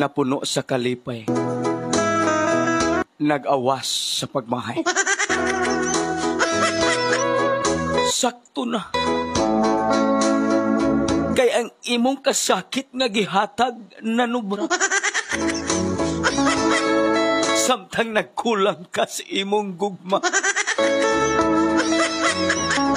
napuno sa kalipay, nag-awas sa pagmahay. Sakto na. Kay ang imong kasakit nga gihatag nanubra. Samtang nagkulang ka sa imong gugma.